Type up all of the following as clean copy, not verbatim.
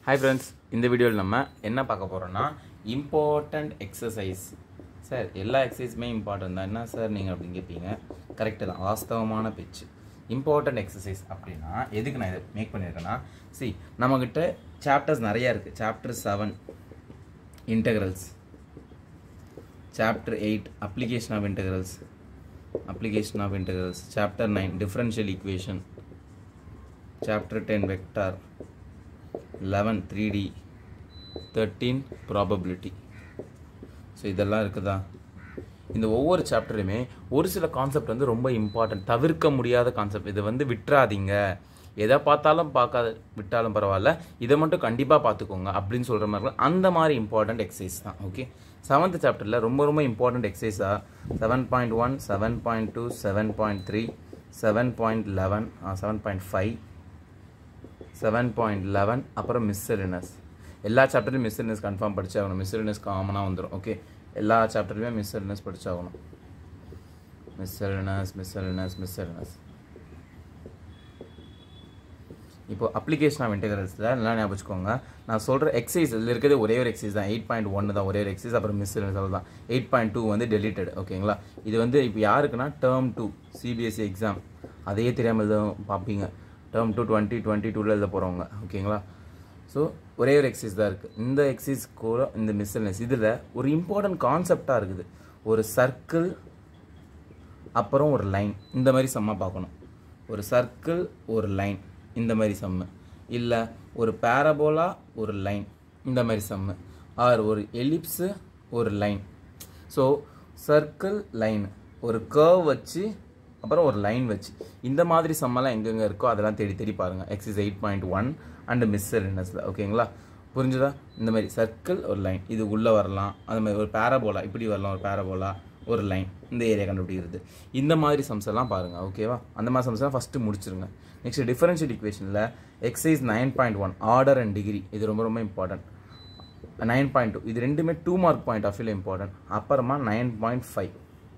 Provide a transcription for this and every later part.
Hi friends, இந்த வீடியோவில் நம்ம என்ன பார்க்க போறோம்னா important exercise. சார் எல்லா எக்ஸசைஸுமே இம்பார்ட்டன்ட் தான். என்ன சார் நீங்கள் அப்படின்னு கேட்பீங்க. கரெக்டு தான், வாஸ்தவமான பேச்சு. இம்பார்ட்டன்ட் எக்ஸசைஸ் அப்படின்னா எதுக்கு நான் இதை மேக் பண்ணியிருக்கேன்னா, நம்மக்கிட்ட சாப்டர்ஸ் நிறையா இருக்குது. Chapter 7 integrals, chapter 8 application of integrals, chapter 9 differential equation, chapter 10 vector, 11 3D, 13 probability. So இதெல்லாம் இருக்குதா. இந்த ஒவ்வொரு சாப்டருமே ஒரு சில கான்செப்ட் வந்து ரொம்ப இம்பார்ட்டன்ட், தவிர்க்க முடியாத கான்செப்ட். இதை வந்து விட்டுறாதீங்க, எதை பார்த்தாலும் பார்க்காத விட்டாலும் பரவாயில்ல, இதை மட்டும் கண்டிப்பாக பார்த்துக்கோங்க அப்படின்னு சொல்கிற மாதிரி அந்த மாதிரி இம்பார்ட்டன்ட் எக்ஸசைஸ் தான். ஓகே, 7th சாப்டரில் ரொம்ப ரொம்ப இம்பார்ட்டன்ட் எக்ஸசைஸாக 7.1, 7.2, 7.3, 7.11, 7.5, 7.11, அப்புறம் மிஸ்செலினஸ். எல்லா சாப்டர்லையும் மிஸ்செலினஸ் கன்ஃபார்ம் படிச்சாகணும். மிஸ்செலினஸ் காமனாக வந்துடும். ஓகே, எல்லா சாப்டர்லையுமே மிஸ்செலினஸ் படிச்சாகணும். மிஸ்செலினஸ். இப்போ அப்ளிகேஷன் ஆஃப் இன்டெக்ரல்ஸில் நல்லா ஞாபகம் வச்சுக்கோங்க. நான் சொல்கிற எக்ஸசைஸ் இதில் இருக்கிறது ஒரே ஒரு எக்ஸசைஸ் தான். 8.1 தான் ஒரே ஒரு எக்ஸசைஸ். அப்புறம் மிஸ்செலினஸ் தான். 8.2 வந்து டெலிட்டட். ஓகேங்களா, இது வந்து இப்போ யாருக்குன்னா டேர்ம் 2 CBSE எக்ஸாம் அதையே தெரியாமல் எழுத பார்ப்பீங்க. டேர்ம் 2 2022 எழுத போகிறவங்க. ஓகேங்களா, ஸோ ஒரே ஒரு எக்ஸசைஸ் தான் இருக்குது. இந்த எக்ஸசைஸ் கூட இந்த மிஸ்செலினஸ் இதில் ஒரு இம்பார்ட்டன்ட் கான்செப்டாக இருக்குது. ஒரு சர்க்கிள் அப்புறம் ஒரு லைன், இந்த மாதிரி சம்மா பார்க்கணும். ஒரு சர்க்கிள் ஒரு லைன், இந்த மாதிரி சம்மு. இல்லை ஒரு பேரபோலா ஒரு லைன், இந்த மாதிரி சம்மு. ஆர் ஒரு எலிப்ஸு ஒரு லைன். ஸோ சர்க்கிள் லைன், ஒரு கர்வ் வச்சு அப்புறம் ஒரு லைன் வச்சு, இந்த மாதிரி சம்மெல்லாம் எங்கெங்கே இருக்கோ அதெல்லாம் தேடி தேடி பாருங்கள். எக்ஸசைஸ் 8.1 அண்ட் மிஸ்செலினஸில். ஓகேங்களா, புரிஞ்சுதா? இந்த மாதிரி சர்க்கிள் ஒரு லைன், இது உள்ளே வரலாம். அது மாதிரி ஒரு பேரபோலா இப்படி வரலாம், ஒரு பேரபோலா ஒரு லைன், இந்த ஏரியா கண்டுபிடிக்கிறது. இந்த மாதிரி சம்ஸ் எல்லாம் பாருங்கள். ஓகேவா, அந்த மாதிரி சம்ஸ் எல்லாம் ஃபஸ்ட்டு முடிச்சிருங்க. நெக்ஸ்ட் டிஃபரன்ஷியல் ஈக்குவேஷனில் எக்ஸசைஸ் 9.1 ஆர்டர் அண்ட் டிகிரி, இது ரொம்ப ரொம்ப இம்பார்ட்டன்ட். 9.2 இது ரெண்டுமே 2 மார்க் பாயிண்ட் ஆஃப் வியூவில் இம்பார்ட்டன்ட். அப்புறமா 9.5.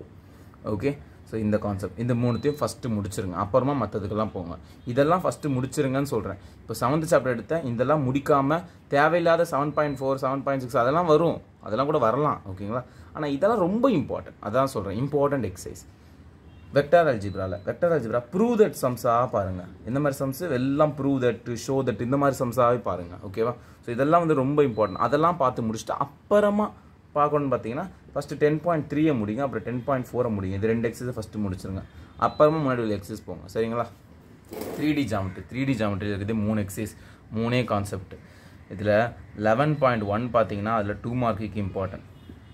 ஓகே, ஸோ இந்த கான்செப்ட் இந்த மூணுத்தையும் ஃபஸ்ட்டு முடிச்சிருங்க. அப்புறமா மற்றதுக்கெல்லாம் போங்க. இதெல்லாம் ஃபஸ்ட்டு முடிச்சிருங்கன்னு சொல்கிறேன். இப்போ 7th சாப்டர் எடுத்தேன், இதெல்லாம் முடிக்காமல் தேவையில்லாத 7.4, 7.6 அதெல்லாம் வரும், அதெல்லாம் கூட வரலாம். ஓகேங்களா, ஆனால் இதெல்லாம் ரொம்ப இம்பார்ட்டன்ட். அதான் சொல்கிறேன், important exercise. Vector algebra prove that சம்ஸாக பாருங்கள். இந்த மாதிரி சம்ஸ் எல்லாம் ப்ரூவ் தட், ஷோ தட், இந்த மாதிரி சம்ஸாகவே பாருங்கள். ஓகேவா, ஸோ இதெல்லாம் வந்து ரொம்ப இம்பார்ட்டன்ட். அதெல்லாம் பார்த்து முடிச்சுட்டு அப்புறமா பார்க்கணுன்னு பார்த்தீங்கன்னா ஃபஸ்ட்டு 10.3 முடிங்க, அப்புறம் 10.4 முடிங்க. இது 2 எக்ஸசைஸ் ஃபஸ்ட்டு முடிச்சிருங்க. அப்புறமா முன்னாடி உள்ள எக்ஸசைஸ் போங்க. சரிங்களா, 3D ஜாமெட்ரி இருக்குது 3 எக்ஸசைஸ், 3 கான்செப்ட். இதில் 11.1 பார்த்தீங்கன்னா அதில் 2 மார்க்குக்கு இம்பார்ட்டன்ட்.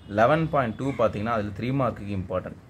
11.2 பார்த்தீங்கன்னா அதில் 3 மார்க்குக்கு இம்பார்ட்டன்ட்.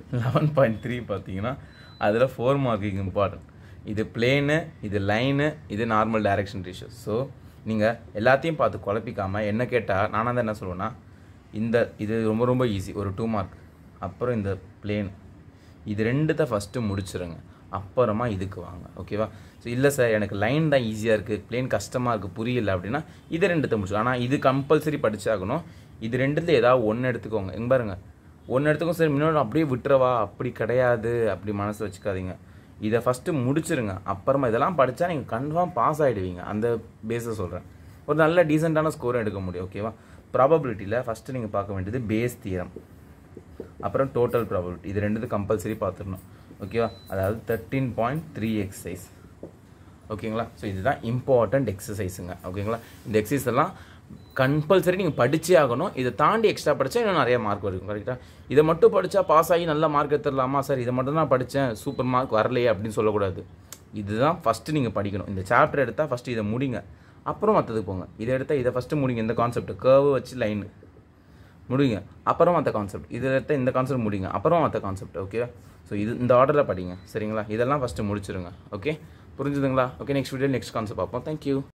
11.3 பார்த்தீங்கன்னா அதில் 4 மார்க்குக்கு இம்பார்ட்டன்ட். இது பிளேனு, இது லைனு, இது நார்மல் டைரக்ஷன் ரேஷியோ. ஸோ நீங்கள் எல்லாத்தையும் பார்த்து குழப்பிக்காமல் என்ன கேட்டால் நானாக தான் என்ன சொல்லுவேன்னா, இது ரொம்ப ரொம்ப ஈஸி, ஒரு 2 மார்க். அப்புறம் இந்த பிளேன், இது 2 ஃபஸ்ட்டு முடிச்சிருங்க. அப்புறமா இதுக்கு வாங்க. ஓகேவா, ஸோ இல்லை சார் எனக்கு லைன் தான் ஈஸியாக இருக்குது, பிளேன் கஷ்டமாக இருக்குது, புரியல அப்படின்னா இது 2 முடிச்சு. ஆனால் இது கம்பல்சரி படிச்சாகணும். இது 2ல் ஏதாவது ஒன்று எடுத்துக்கோங்க. எங்கே பாருங்கள், ஒன்று எடுத்துக்கோங்க சார், இன்னொன்று அப்படியே விட்டுறவா, அப்படி கிடையாது, அப்படி மனசு வச்சுக்காதீங்க. இதை ஃபஸ்ட்டு முடிச்சிருங்க. அப்புறமா இதெல்லாம் படித்தா நீங்கள் கன்ஃபார்ம் பாஸ் ஆகிடுவீங்க. அந்த பேஸை சொல்கிறேன், ஒரு நல்ல டீசெண்டான ஸ்கோரும் எடுக்க முடியும். ஓகேவா, ப்ராபபிலிட்டியில் ஃபஸ்ட்டு நீங்கள் பார்க்க வேண்டியது பேஸ் தியரம், அப்புறம் டோட்டல் ப்ராபபிலிட்டி. இது 2 கம்பல்சரி பார்த்துடணும். ஓகேவா, அதாவது 13.3 எக்ஸசைஸ். ஓகேங்களா, ஸோ இதுதான் இம்பார்ட்டன்ட் எக்ஸசைஸுங்க. ஓகேங்களா, இந்த எக்ஸசைஸ் எல்லாம் கம்பல்சரி நீங்கள் படிச்சே ஆகணும். இதை தாண்டி எக்ஸ்ட்ரா படித்தா இன்னும் நிறைய மார்க் வரும். கரெக்டாக, இதை மட்டும் படித்தா பாஸ் ஆகி நல்ல மார்க் எடுத்துடலாமா சார், இதை மட்டும் தான் படித்தேன் சூப்பர் மார்க் வரலையே அப்படின்னு சொல்லக்கூடாது. இதுதான் ஃபஸ்ட்டு நீங்கள் படிக்கணும். இந்த சாப்டர் எடுத்தால் ஃபஸ்ட்டு இதை முடிங்க, அப்புறம் மற்றதுக்கு போங்க. இதை எடுத்தால் இதை ஃபஸ்ட்டு முடிங்க. இந்த கான்செப்ட் கர்வ் வச்சு லைனு முடிங்க, அப்புறம் மற்ற கான்செப்ட். இதில் எடுத்தால் இந்த கான்செப்ட் முடிங்க, அப்புறம் மற்ற கான்செப்ட். ஓகேவா, ஸோ இது இந்த ஆர்டரில் படிங்க. சரிங்களா, இதெல்லாம் ஃபஸ்ட்டு முடிச்சிருங்க. ஓகே, புரிஞ்சுதுங்களா? Okay, next video next concept பார்ப்போம். தேங்க்யூ.